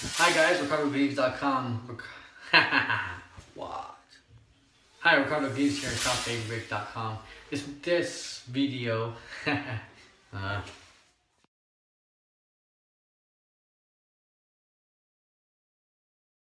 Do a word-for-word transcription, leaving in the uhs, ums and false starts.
Hi guys, Ricardo Beaves dot com. What? Hi, Ricardo Beaves here at South Bay Brick dot com. This this video uh,